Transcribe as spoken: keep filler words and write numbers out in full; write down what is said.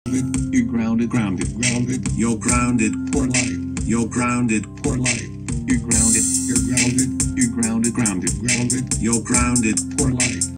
You're grounded, grounded, grounded. You're grounded for life. You're grounded for life. You're grounded, you're grounded, you're grounded, grounded, grounded. You're grounded for life.